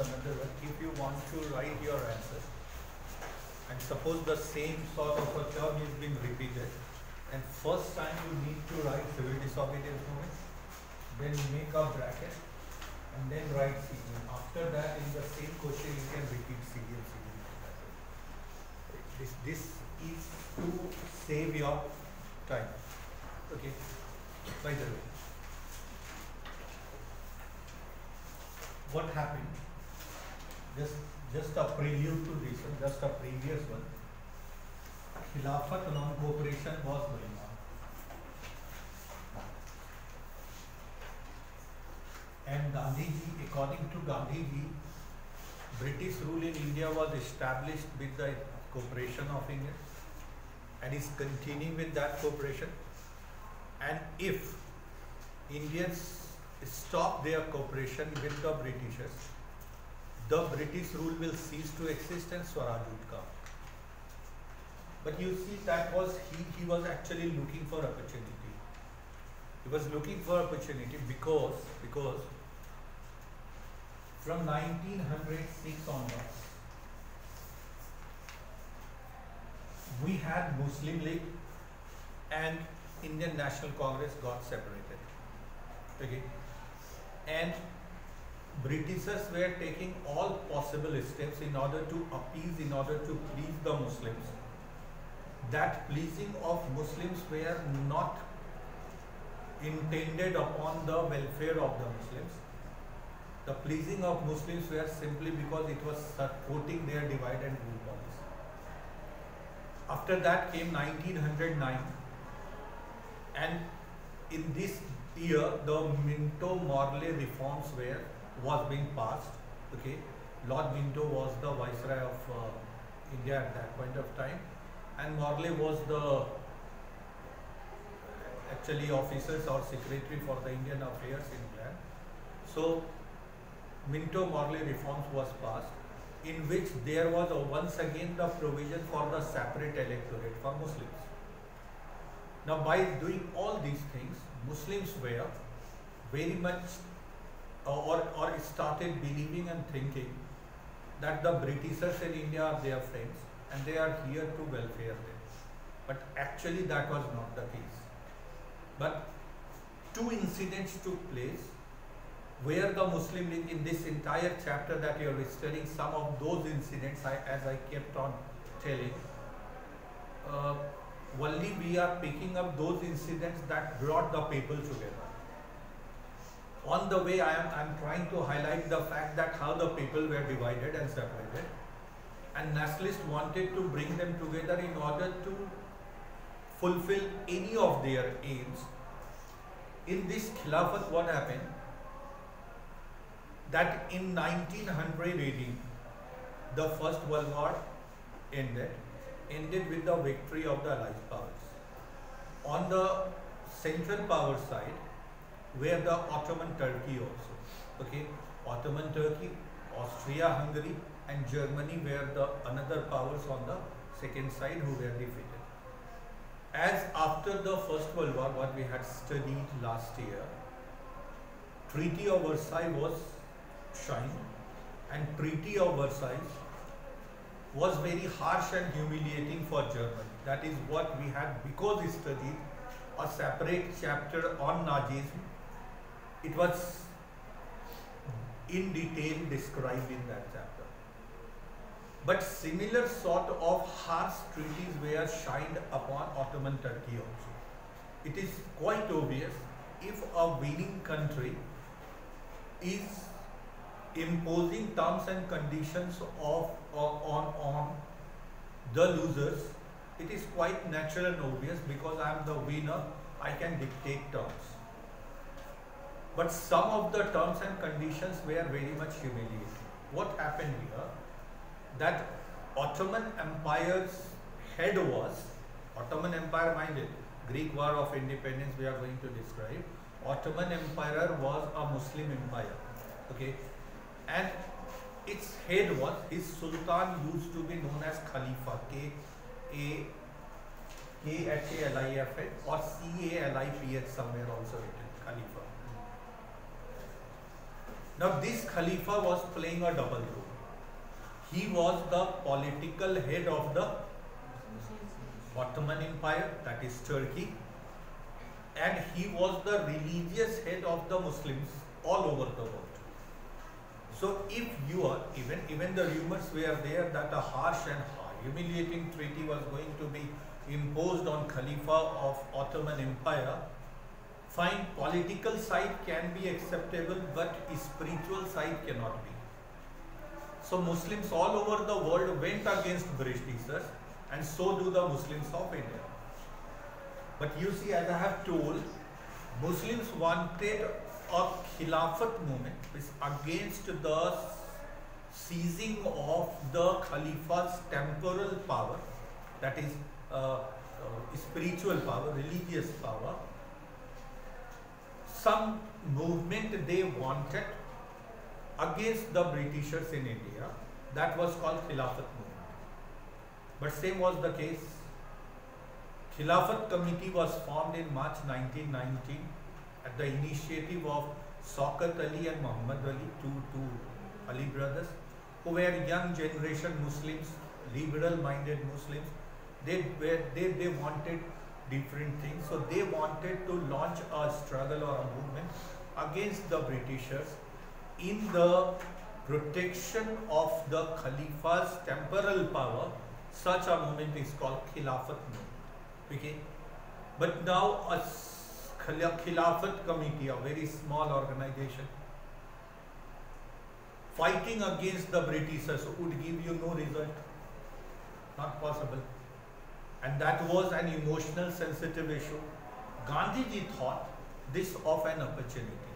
another one. If you want to write your answer, and suppose the same sort of a term is being repeated, and first time you need to write civil disobedience movement, then make a bracket, and then write CDM. After that, in the same question, you can repeat CDM. This is to save your time. Okay. By the way, what happened? Just a prelude to this one, just a previous one. Khilafat non-cooperation was going on. And Gandhiji, according to Gandhiji, British rule in India was established with the cooperation of India and is continuing with that cooperation. And if Indians stop their cooperation with the Britishers, the British rule will cease to exist and Swaraj would come. But you see, that was he was actually looking for opportunity. He was looking for opportunity because from 1906 onwards, we had Muslim League and Indian National Congress got separated. Okay, and Britishers were taking all possible steps in order to appease, in order to please the Muslims. That pleasing of Muslims were not intended upon the welfare of the Muslims. The pleasing of Muslims were simply because it was supporting their divide and rule policy. After that came 1909, and in this year the Minto-Morley reforms was being passed. Okay, Lord Minto was the Viceroy of India at that point of time, and Morley was the actually officers or secretary for the Indian affairs in England. So Minto-Morley reforms was passed, in which there was once again the provision for the separate electorate for Muslims. Now, by doing all these things, Muslims were very much or started believing and thinking that the Britishers in India are their friends and they are here to welfare them. But actually that was not the case. But two incidents took place where the Muslim League, in this entire chapter that you are studying, some of those incidents, as I kept on telling, only we are picking up those incidents that brought the people together. On the way, I am trying to highlight the fact that how the people were divided and separated, and nationalists wanted to bring them together in order to fulfill any of their aims. In this Khilafat, what happened? That in 1918, the First World War ended with the victory of the Allied powers. On the Central Power side, were the Ottoman Turkey also. Okay, Ottoman Turkey, Austria-Hungary and Germany were the another powers on the second side who were defeated. As after the First World War, what we had studied last year, Treaty of Versailles was signed, and Treaty of Versailles was very harsh and humiliating for Germany. That is what we had, because we studied a separate chapter on Nazism. It was in detail described in that chapter. But similar sort of harsh treaties were signed upon Ottoman Turkey also. It is quite obvious, if a winning country is imposing terms and conditions on the losers, it is quite natural and obvious, because I am the winner, I can dictate terms. But some of the terms and conditions were very much humiliating. What happened here? That Ottoman Empire's head was, Ottoman Empire, minded, Greek War of Independence we are going to describe. Ottoman Empire was a Muslim empire. Okay, and its head was, his Sultan used to be known as Khalifa, K-H-A-L-I-F-A or C-A-L-I-P-H somewhere also written, Khalifa. Now this Khalifa was playing a double role. He was the political head of the Ottoman Empire, that is Turkey, and he was the religious head of the Muslims all over the world. So if you are, even the rumors were there that a harsh and humiliating treaty was going to be imposed on Khalifa of Ottoman Empire, fine, political side can be acceptable, but spiritual side cannot be. So Muslims all over the world went against Britishers, and so do the Muslims of India. But you see, as I have told, Muslims wanted a Khilafat movement which against the seizing of the Khalifa's temporal power, that is spiritual power, religious power. Some movement they wanted against the Britishers in India, that was called Khilafat movement. But same was the case. Khilafat committee was formed in March 1919 at the initiative of Shaukat Ali and Muhammad Ali, two Ali brothers, who were young generation Muslims, liberal-minded Muslims. They wanted different things, so they wanted to launch a struggle or a movement against the Britishers in the protection of the Khalifa's temporal power. Such a movement is called Khilafat movement. Okay, but now a Khilafat committee, a very small organization, fighting against the Britishers would give you no result. Not possible. And that was an emotional, sensitive issue. Gandhiji thought this of an opportunity.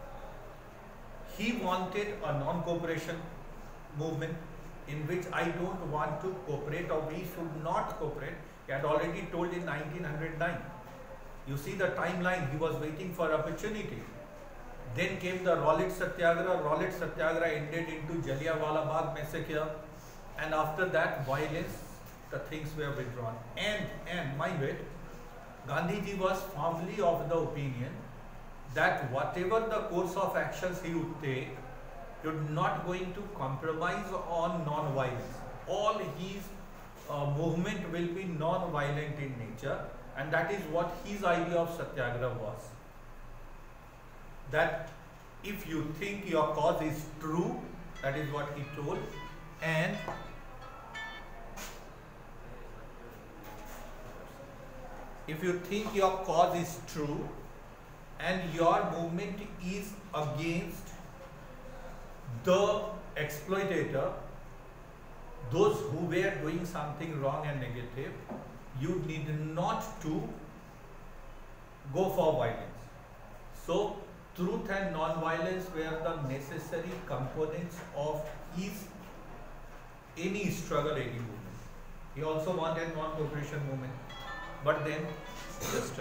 He wanted a non-cooperation movement in which I don't want to cooperate, or we should not cooperate. He had already told in 1909. You see the timeline, he was waiting for opportunity. Then came the Rowlatt Satyagraha. Rowlatt Satyagraha ended into Jallianwala Bagh massacre, and after that violence, the things were withdrawn. And mind it, Gandhiji was firmly of the opinion that whatever the course of actions he would take, he was not going to compromise on non-violence. All his movement will be non-violent in nature, and that is what his idea of Satyagraha was. That if you think your cause is true, that is what he told, and if you think your cause is true and your movement is against the exploitator, those who were doing something wrong and negative, you need not to go for violence. So truth and non-violence were the necessary components of any struggle, any movement. He also wanted non-cooperation movement. But then, just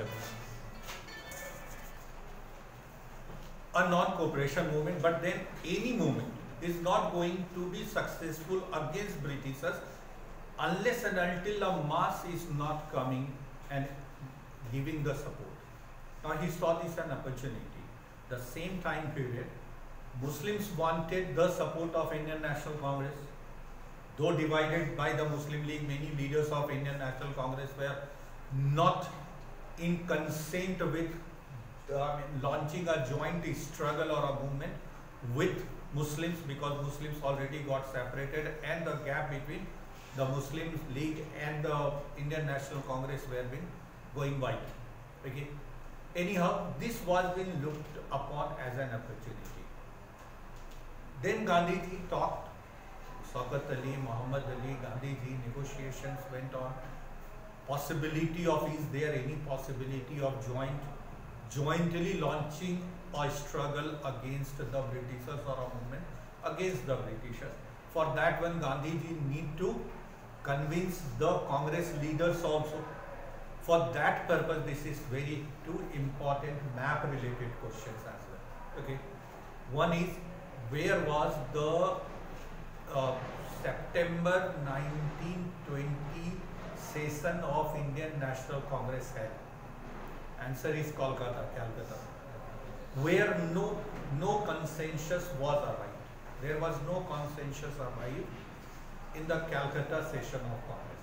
a non-cooperation movement, but then any movement is not going to be successful against Britishers unless and until a mass is not coming and giving the support. Now he saw this an opportunity. The same time period, Muslims wanted the support of Indian National Congress. Though divided by the Muslim League, many leaders of Indian National Congress were not in consent with launching a joint struggle or a movement with Muslims, because Muslims already got separated and the gap between the Muslim League and the Indian National Congress were been going wide. Okay. Anyhow, this was being looked upon as an opportunity. Then Gandhiji talked, Shaukat Ali, Muhammad Ali, Gandhiji, negotiations went on. Possibility of, is there any possibility of jointly launching a struggle against the Britishers or a movement against the Britishers? For that one, Gandhiji need to convince the Congress leaders also. For that purpose, this is very two important map related questions as well. Okay. One is, where was the September 1920 session of Indian National Congress held? Answer is Calcutta. where no consensus was arrived. There was no consensus arrived in the Calcutta session of Congress.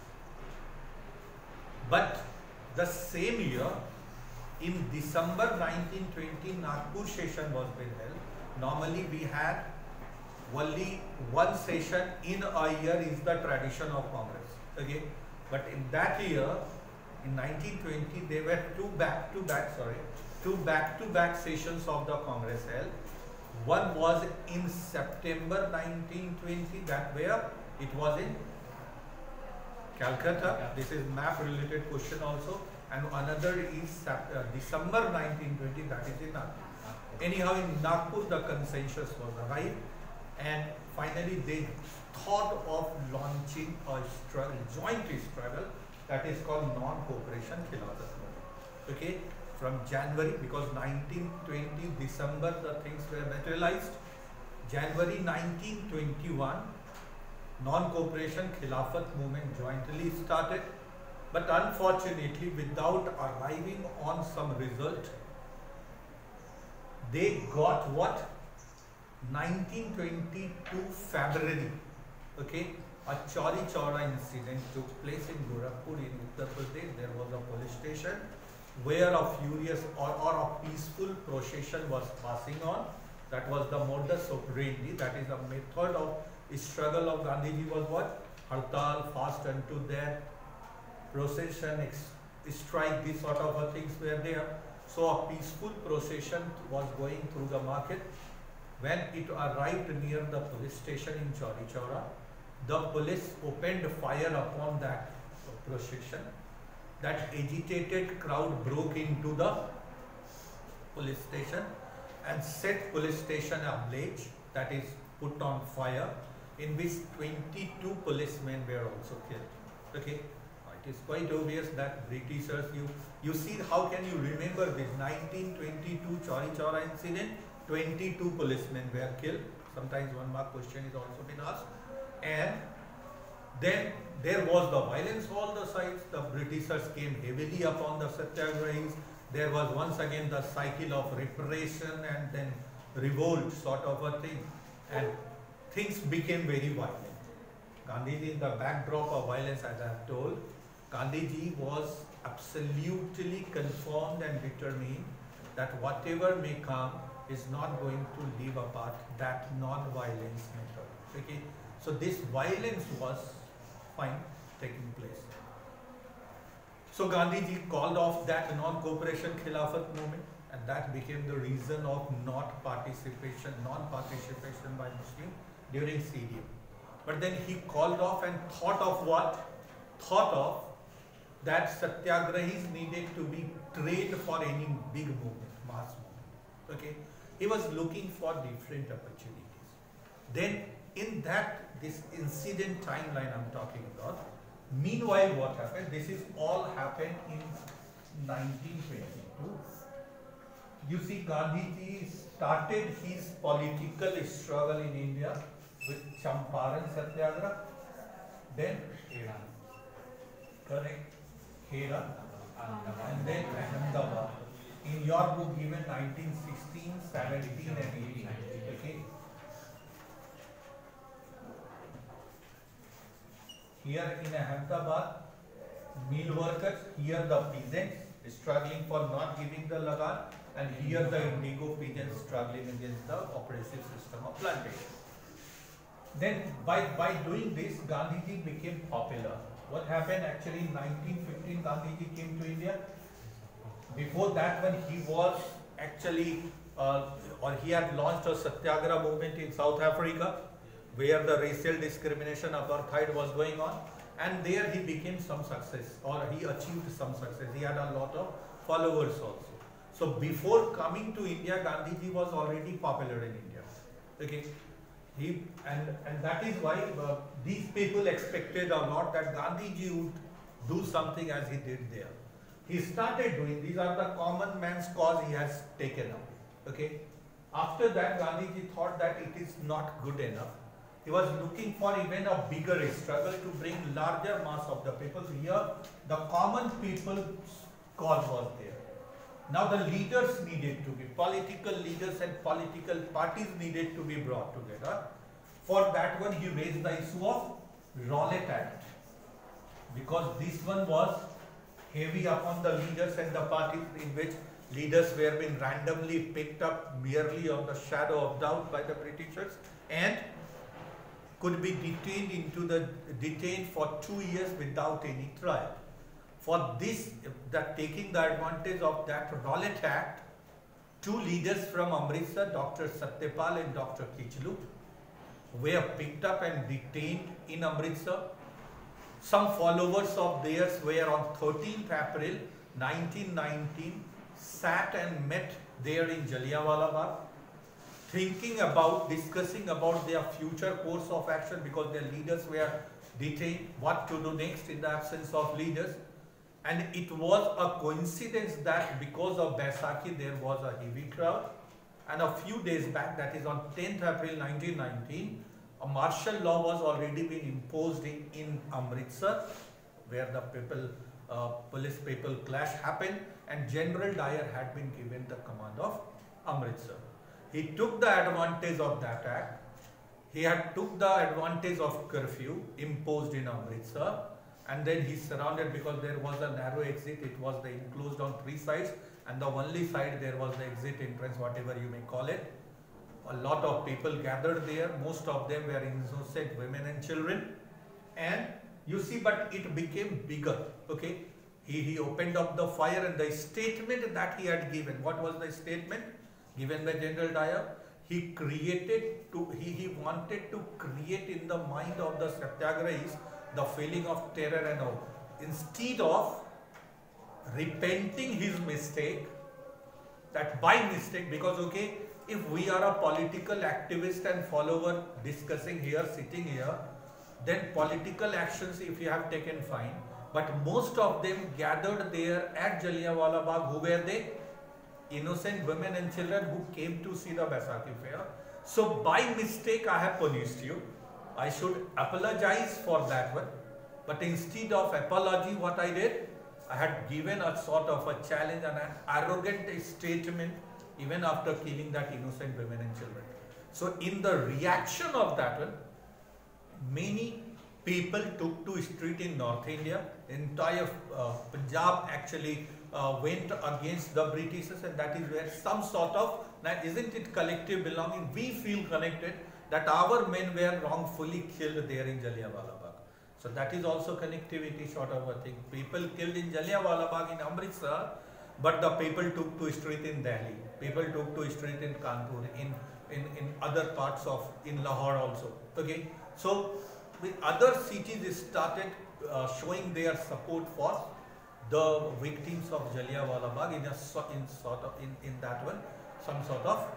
But the same year, in December 1920, Nagpur session was being held. Normally we had only one session in a year is the tradition of Congress. Okay, but in that year, in 1920, there were two back-to-back sessions of the Congress held. One was in September 1920, that where it was in Calcutta. This is map related question also. And another is December 1920, that is in Nagpur. Anyhow, in Nagpur the consensus was arrived, and finally they thought of launching a joint struggle that is called non-cooperation Khilafat movement. Okay, from January, because 1920 December the things were materialized. January 1921, non-cooperation Khilafat movement jointly started, but unfortunately without arriving on some result. They got what? 1922 February, okay, a Chauri Chaura incident took place in Gorakhpur in Uttar Pradesh. There was a police station where a furious or a peaceful procession was passing on. That was the modus operandi, that is the method of struggle of Gandhiji was what? Hartal, fast unto death, procession, strike, these sort of things were there. So a peaceful procession was going through the market. When it arrived near the police station in Chauri Chaura, the police opened fire upon that procession. That agitated crowd broke into the police station and set police station ablaze, that is put on fire, in which 22 policemen were also killed. Okay. It is quite obvious that Britishers, you see how can you remember this 1922 Chauri Chaura incident, 22 policemen were killed. Sometimes one mark question is also been asked. And then there was the violence on all the sides. The Britishers came heavily upon the Satyagrahis. There was once again the cycle of repression and then revolt sort of a thing. And things became very violent. Gandhiji, in the backdrop of violence, as I have told, Gandhiji was absolutely confirmed and determined that whatever may come is not going to leave apart that non-violence method. Okay, so this violence was taking place. So Gandhiji called off that non-cooperation Khilafat movement, and that became the reason of non-participation by Muslim during CDM. But then he called off and thought of what? Thought of that Satyagrahis needed to be trained for any big movement, mass movement. Okay, he was looking for different opportunities. Then in that, this incident timeline I'm talking about, meanwhile what happened, this is all happened in 1922. You see, Gandhiji started his political struggle in India with Champaran Satyagraha, then correct, Khera, and then Ahmedabad. In your book given 1916, 17 and 18. Okay. Here in Ahmedabad, mill workers, here the peasants struggling for not giving the lagan, and here the indigo peasants struggling against the oppressive system of plantation. Then by doing this, Gandhiji became popular. What happened actually in 1915, Gandhiji came to India. Before that, when he was actually, he had launched a Satyagraha movement in South Africa, where the racial discrimination, apartheid was going on, and there he became some success, or he achieved some success. He had a lot of followers also. So before coming to India, Gandhiji was already popular in India. Okay, and that is why these people expected a lot that Gandhiji would do something as he did there. He started doing, these are the common man's cause he has taken up. Okay. After that, Gandhiji thought that it is not good enough. He was looking for even a bigger struggle to bring larger mass of the people. Here, the common people's cause was there. Now the leaders needed to be, political leaders and political parties needed to be brought together. For that one he raised the issue of Rowlatt Act, because this one was heavy upon the leaders and the parties, in which leaders were being randomly picked up merely on the shadow of doubt by the Britishers and could be detained for 2 years without any trial. For this, taking the advantage of that Rowlatt Act, 2 leaders from Amritsar, Dr. Satyapal and Dr. Kichlu, were picked up and detained in Amritsar. Some followers of theirs were on 13th April 1919 sat and met there in Jallianwala Bagh, discussing about their future course of action, because their leaders were detained, what to do next in the absence of leaders. And it was a coincidence that because of Baisakhi there was a heavy crowd, and a few days back, that is on 10th April 1919, a martial law was already been imposed in Amritsar, where the police-people clash happened, and General Dyer had been given the command of Amritsar. He took the advantage of that act. He had took the advantage of curfew imposed in Amritsar, and then he surrounded, because there was a narrow exit. It was enclosed on 3 sides, and the only side there was the exit entrance, whatever you may call it. A lot of people gathered there. Most of them were innocent women and children. And you see, but it became bigger. Okay, he opened up the fire, and the statement that he had given, what was the statement given by General Dyer? He wanted to create in the mind of the Satyagrahis the feeling of terror and awe. Instead of repenting his mistake, that by mistake, because okay, if we are a political activist and follower discussing here, sitting here, then political actions if you have taken, fine. But most of them gathered there at Jallianwala Bagh. Who were they? Innocent women and children who came to see the Baisakhi fair. So by mistake I have punished you. I should apologize for that one. But instead of apology, what I did, I had given a sort of a challenge and an arrogant statement even after killing that innocent women and children. So in the reaction of that one, many people took to street in North India. Entire Punjab actually went against the Britishers, and that is where some sort of, now isn't it collective belonging? We feel connected that our men were wrongfully killed there in Jallianwala Bagh. So that is also connectivity sort of a thing. People killed in Jallianwala Bagh in Amritsar, but the people took to street in Delhi. People took to street in Kanpur, in other parts of, in Lahore also. Okay, so with other cities started showing their support for the victims of Jallianwala Bagh in that one, some sort of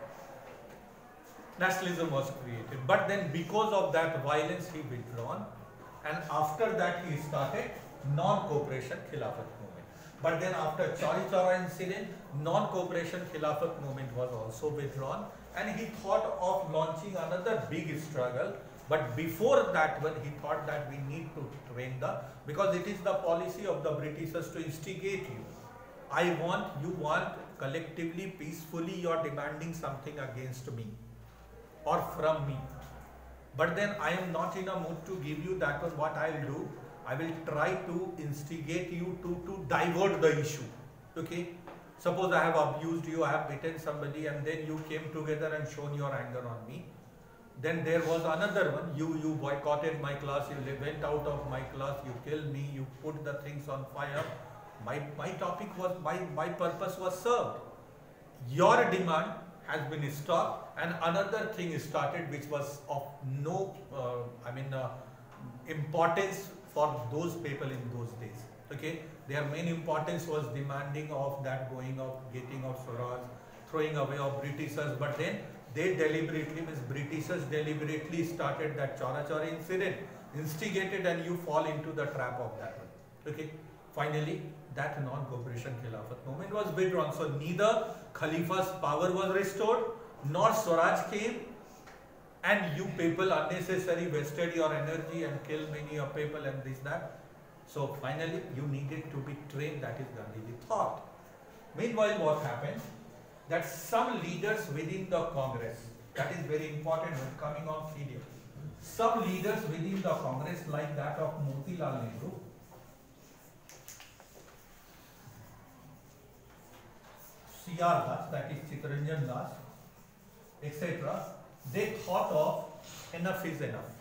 nationalism was created. But then because of that violence he withdrawn, and after that he started non-cooperation Khilafat movement. But then after Chauri Chaura incident, non-cooperation Khilafat movement was also withdrawn, and he thought of launching another big struggle. But before that one, he thought that we need to train because it is the policy of the Britishers to instigate you. You want collectively, peacefully, you are demanding something against me or from me. But then I am not in a mood to give you that one. What I will do, I will try to instigate you to divert the issue. Okay? Suppose I have abused you, I have beaten somebody, and then you came together and shown your anger on me. Then there was another one, you boycotted my class, you went out of my class, you killed me, you put the things on fire. My topic was, my purpose was served. Your demand has been stopped, and another thing started which was of no importance for those people in those days. Okay, their main importance was demanding of that going of getting of Swaraj, throwing away of Britishers. But then they deliberately, Britishers deliberately started that Chaura Chauri incident, instigated, and you fall into the trap of that one. Okay, finally that non-cooperation Khilafat movement was withdrawn. So neither Khalifa's power was restored, nor Swaraj came, and you people unnecessarily wasted your energy and killed many of people and this that. So finally you needed to be trained. That is Gandhiji thought. Meanwhile, what happened? That some leaders within the Congress, that is very important when coming on video, some leaders within the Congress like that of Motilal Nehru, C.R. Das, that is Chittaranjan Das, etc., they thought of enough is enough.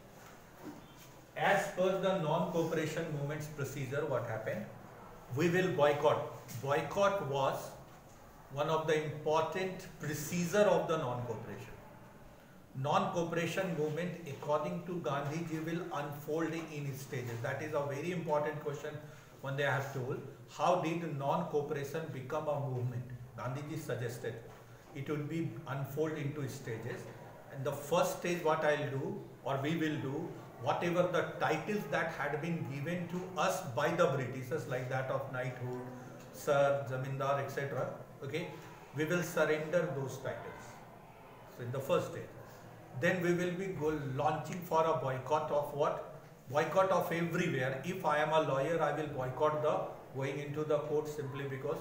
As per the non-cooperation movement's procedure, what happened? We will boycott. Boycott was one of the important procedure of the non-cooperation. Non-cooperation movement, according to Gandhiji, will unfold in stages. That is a very important question when they have told. How did non-cooperation become a movement? Gandhiji suggested it would be unfold into stages. And the first stage, what I'll do, or we will do, whatever the titles that had been given to us by the Britishers, like that of knighthood, sir, zamindar, etc., okay, we will surrender those titles. So in the first stage. Then we will be launching for a boycott of what? Boycott of everywhere. If I am a lawyer, I will boycott the going into the court simply because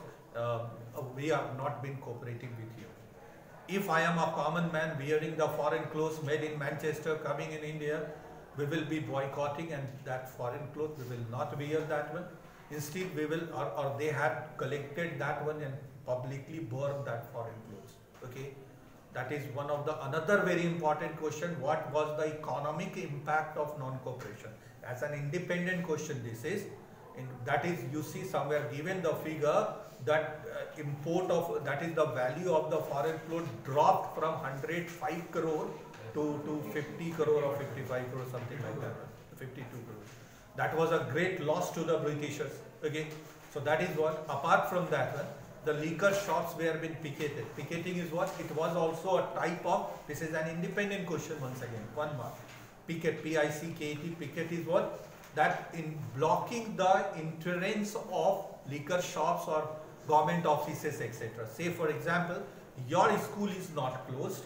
we have not been cooperating with you. If I am a common man wearing the foreign clothes made in Manchester coming in India, we will be boycotting, and that foreign clothes we will not wear that one. Instead, we will, or they had collected that one and publicly burned that foreign clothes. Okay, that is one of the another very important question. What was the economic impact of non-cooperation? As an independent question, this is. That is, you see somewhere given the figure that import of, that is the value of the foreign clothes dropped from 105 crore to 50 crore or 55 crore, something like that, 52 crore. That was a great loss to the Britishers. Okay, so that is what. Apart from that one, the liquor shops were been picketed. Picketing is what? It was also a type of, this is an independent question once again, one mark. Picket, P-I-C-K-E-T, picket is what? That in blocking the entrance of liquor shops or government offices, etc. Say for example, your school is not closed.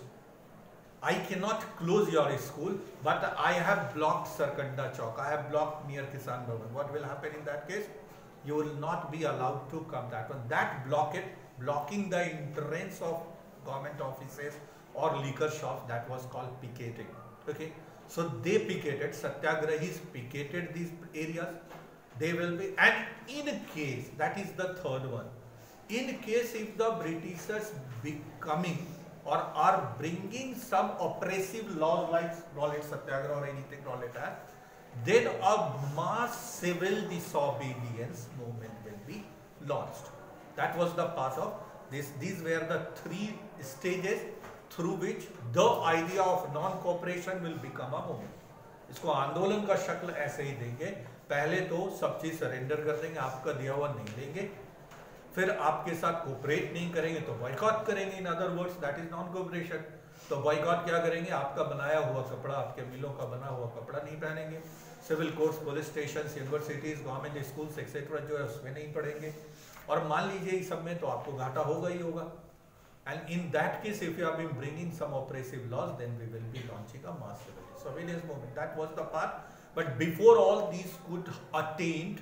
I cannot close your school, but I have blocked Sarkanda Chowk. I have blocked near Kisan Bhavan. What will happen in that case? You will not be allowed to come that one. That blocking the entrance of government offices or liquor shops, that was called picketing. Okay. So they picketed, Satyagrahis picketed these areas. They will be, and in case, that is the third one, in case if the Britishers becoming or are bringing some oppressive laws like Rowlatt Satyagraha or anything Rowlatt Act, then a mass civil disobedience movement will be launched. That was the part of this. These were the three stages through which the idea of non-cooperation will become a movement. इसको आंदोलन का शक्ल ऐसे ही देंगे. पहले तो सब चीज सरेंडर कर देंगे, आपका दिया हुआ नहीं देंगे, फिर आपके साथ कोऑपरेट नहीं करेंगे तो बॉयकॉट करेंगे. In other words that is non cooperation. तो बॉयकॉट क्या करेंगे? आपका बनाया हुआ कपड़ा, आपके मिलों का बना हुआ कपड़ा नहीं पहनेंगे. Civil courts, police station, universities, government schools etcetera जो है उसमें नहीं पढ़ेंगे. और मान लीजिए इस सब में तो आपको घाटा होगा ही होगा. And in that case, if you have been bringing some oppressive laws, then we will be launching a mass civil disobedience movement. That was the part. But before all these could attain,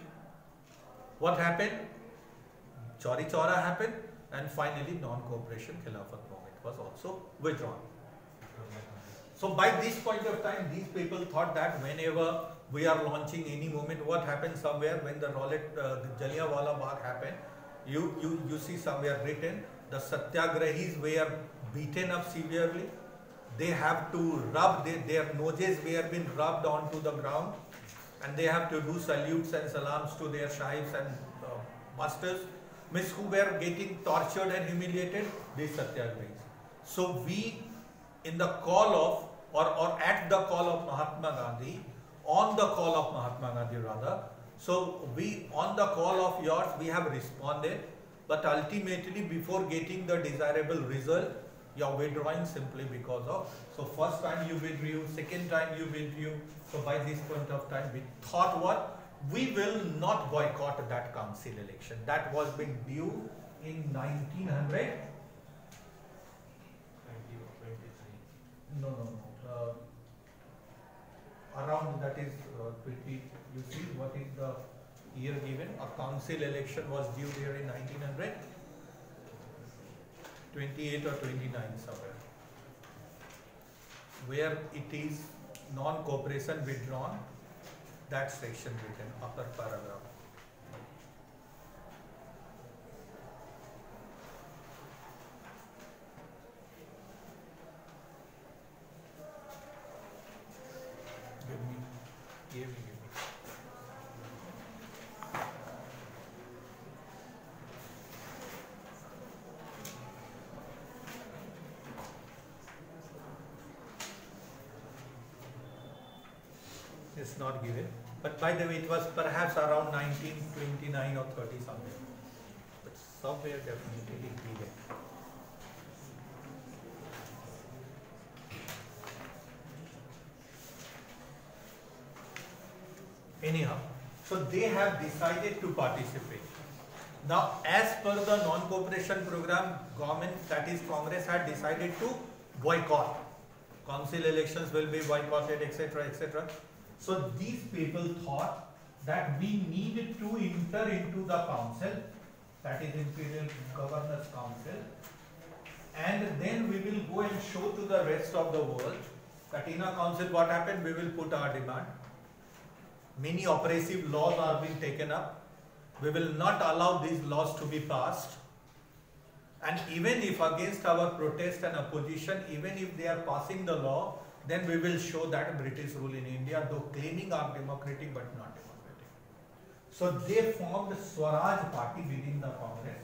what happened? Chauri Chaura happened, and finally non-cooperation Khilafat movement was also withdrawn. So by this point of time, these people thought that whenever we are launching any movement, what happened somewhere when the Jallianwala Bagh happened, you see somewhere written, the Satyagrahis were beaten up severely. They have to rub, their noses were been rubbed onto the ground, and they have to do salutes and salams to their shahibs and masters, who were getting tortured and humiliated, these Satyagrahis. So we, in the call of, or at the call of Mahatma Gandhi, on the call of Mahatma Gandhi rather, so we, on the call of yours, we have responded. But ultimately, before getting the desirable result, you are withdrawing simply because of, so first time you withdrew, second time you withdrew. So by this point of time, we thought what? We will not boycott that council election. That was been due in 1900. No. Around that is 20, you see what is the year given? A council election was due here in 1900. 28 or 29 somewhere, where it is non-cooperation withdrawn, that section written, upper paragraph. Give me. It's not given, but by the way, it was perhaps around 1929 or 30 something, but somewhere definitely given. Anyhow, so they have decided to participate. Now, as per the non-cooperation program, government, that is Congress, had decided to boycott. Council elections will be boycotted, etc., etc. So these people thought that we needed to enter into the council, that is Imperial Governors Council, and then we will go and show to the rest of the world that in a council what happened, we will put our demand. Many oppressive laws are being taken up. We will not allow these laws to be passed. And even if against our protest and opposition, even if they are passing the law, then we will show that British rule in India, though claiming are democratic but not democratic. So they formed Swaraj Party within the Congress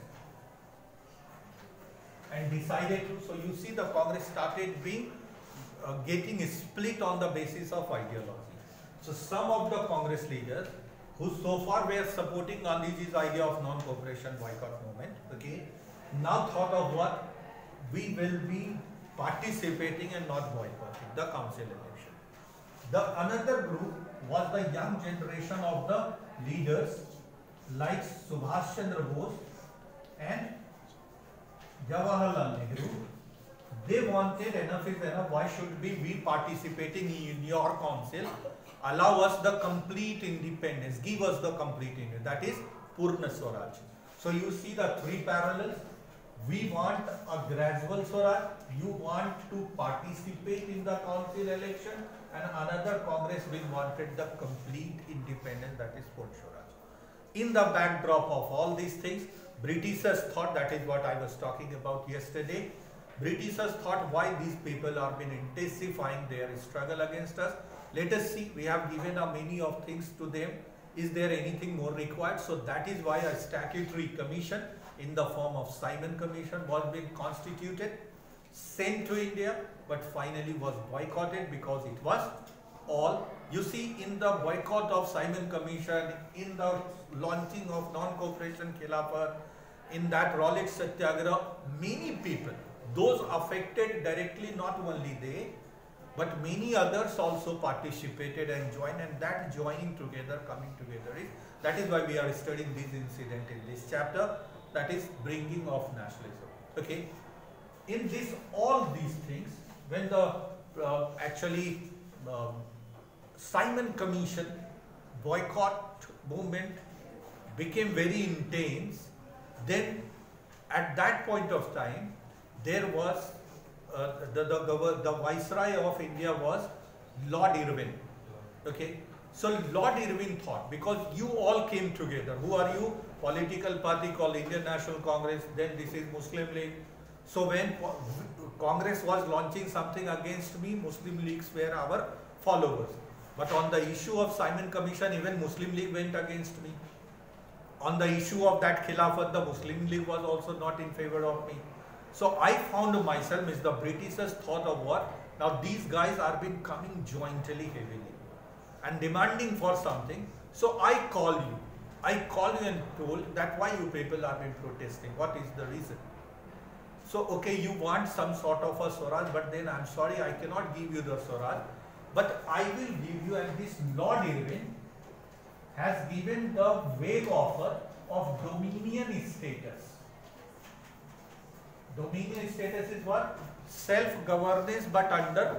and decided to, so you see the Congress started being, getting split on the basis of ideology. So some of the Congress leaders who so far were supporting Gandhiji's idea of non-cooperation boycott movement, okay, now thought of what? We will be participating and not boycotting the council election. The another group was the young generation of the leaders like Subhash Chandra Bose and Jawaharlal Nehru. They wanted enough is enough. Why should we be participating in your council? Allow us the complete independence. Give us the complete independence. That is Purna Swaraj. So you see the three parallels. We want a gradual Swaraj. You want to participate in the council election, and another Congress will wanted the complete independence. That is Purna Swaraj. In the backdrop of all these things, Britishers thought, that is what I was talking about yesterday. Britishers thought, why these people are been intensifying their struggle against us. Let us see, we have given a many of things to them. Is there anything more required? So that is why a statutory commission in the form of Simon Commission was being constituted, sent to India, but finally was boycotted because it was all, you see, in the boycott of Simon Commission, in the launching of non-cooperation Khilafat, in that Rowlatt Satyagraha, many people, those affected directly, not only they, but many others also participated and joined, and that joining together, coming together is, that is why we are studying this incident in this chapter, that is bringing of nationalism. Okay, in this, all these things, when the Simon Commission boycott movement became very intense, then at that point of time, there was the Viceroy of India was Lord Irwin. Okay, so Lord Irwin thought, because you all came together, who are you? Political party called Indian National Congress, then this is Muslim League. So when Congress was launching something against me, Muslim Leagues were our followers. But on the issue of Simon Commission, even Muslim League went against me. On the issue of that Khilafat, the Muslim League was also not in favor of me. So I found myself, the Britishers thought of what? Now these guys are been coming jointly heavily and demanding for something. So I call you and told that why you people are been protesting, what is the reason? So okay, you want some sort of a Swaraj, but then I'm sorry, I cannot give you the Swaraj, but I will give you, and this Lord Irwin has given the vague offer of dominion status. Dominion status is what? Self-governance but under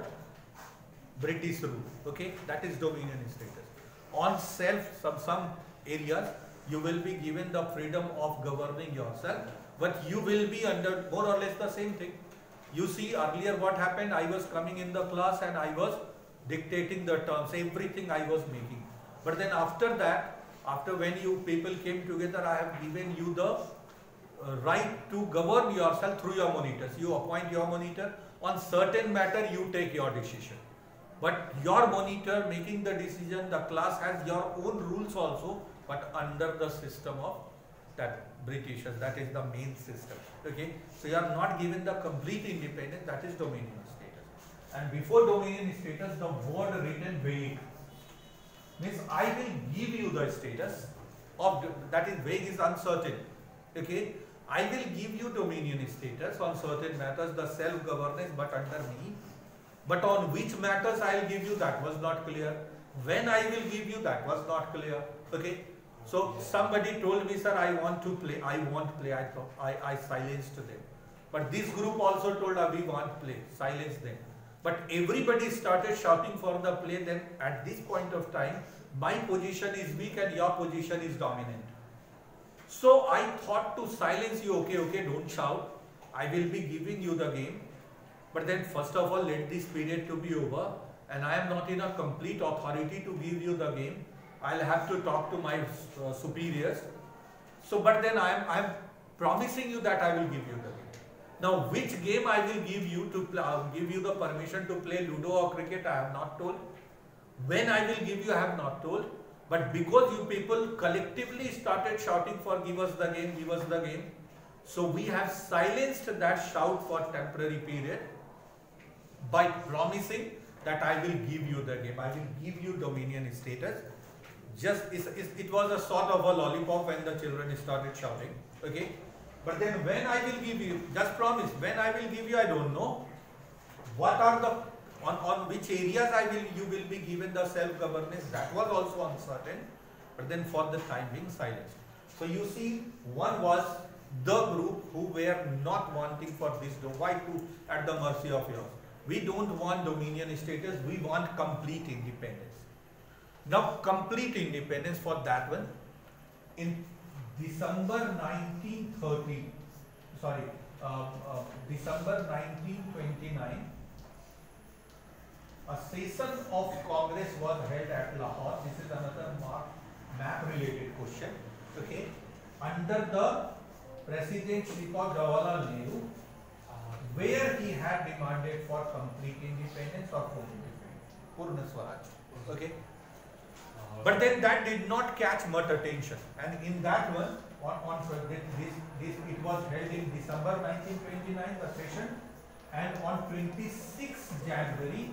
British rule. Okay, that is dominion status. On self, some areas, you will be given the freedom of governing yourself, but you will be under more or less the same thing. You see, earlier what happened, I was coming in the class and I was dictating the terms, everything I was making. But then after that, after when you people came together, I have given you the right to govern yourself through your monitors. You appoint your monitor, on certain matter you take your decision. But your monitor making the decision, the class has your own rules also, but under the system of that Britishers, that is the main system. Okay, so you are not given the complete independence, that is dominion status. And before dominion status, the word written vague means I will give you the status of, that is vague is uncertain. Okay, I will give you dominion status on certain matters, the self-governance, but under me. But on which matters I will give you, that was not clear. When I will give you, that was not clear. Okay. So somebody told me, sir, I want to play. I won't play. I silenced them. But this group also told, we want play. Silence them. But everybody started shouting for the play. Then at this point of time, my position is weak and your position is dominant. So I thought to silence you. Okay, don't shout. I will be giving you the game. But then first of all, let this period to be over. And I am not in a complete authority to give you the game. I'll have to talk to my superiors. So, but then I am promising you that I will give you the game. Now, which game I will give you to give you the permission to play Ludo or cricket, I have not told. When I will give you, I have not told. But because you people collectively started shouting for give us the game, give us the game. So we have silenced that shout for temporary period by promising that I will give you the game. I will give you dominion status. Just it was a sort of a lollipop when the children started shouting. Okay. But then when I will give you, just promise, when I will give you, I don't know. What are the, on which areas you will be given the self-governance, that was also uncertain. But then for the time being silenced. So you see, one was the group who were not wanting for this, why to at the mercy of yours. We don't want dominion status, we want complete independence. Now complete independence for that one, in December 1929, a session of Congress was held at Lahore. This is another map related question. Okay, under the presidency of Jawaharlal Nehru, where he had demanded for complete independence or full independence, Purna Swaraj. Okay. But then that did not catch much attention, and in that one, it was held in December 1929, the session, and on 26 January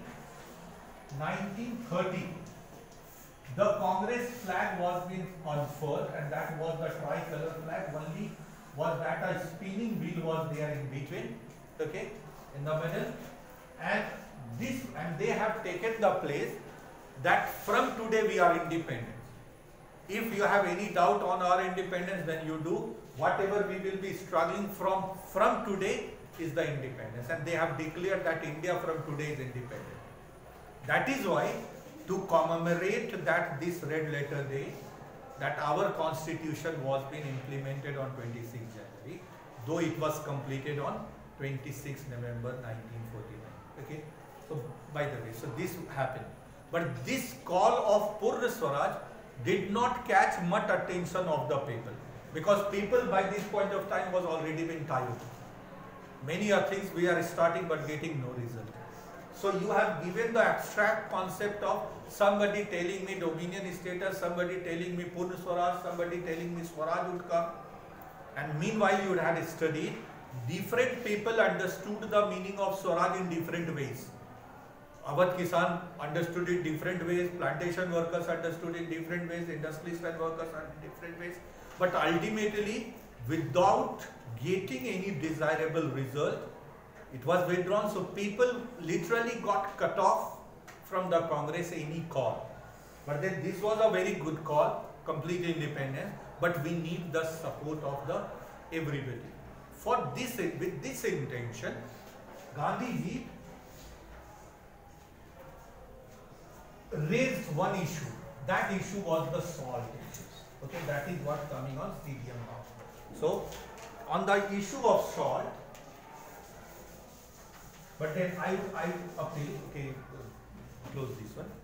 1930, the Congress flag was being unfurled, and that was the tricolor flag. Only was that a spinning wheel was there in between, okay, in the middle, and they have taken the place that from today we are independent. If you have any doubt on our independence, then you do. Whatever we will be struggling from today is the independence, and they have declared that India from today is independent. That is why, to commemorate that this red letter day, that our constitution was being implemented on 26 January, though it was completed on 26 November 1949. Okay, so by the way, so this happened. But this call of Purna Swaraj did not catch much attention of the people, because people by this point of time was already been tired. Many are things we are starting but getting no result. So you have given the abstract concept of somebody telling me dominion status, somebody telling me Purna Swaraj, somebody telling me Swaraj would come, and meanwhile you had studied. Different people understood the meaning of Swaraj in different ways. Awadh Kisan understood it different ways, plantation workers understood it different ways, industrialists and workers understood different ways. But ultimately, without getting any desirable result, it was withdrawn. So people literally got cut off from the Congress any call. But then this was a very good call, complete independence. But we need the support of the everybody. For this, with this intention, Gandhiji raised one issue. That issue was the salt issue. Okay, that is what coming on CDM now. So on the issue of salt, but then I appeal. Okay, close this one.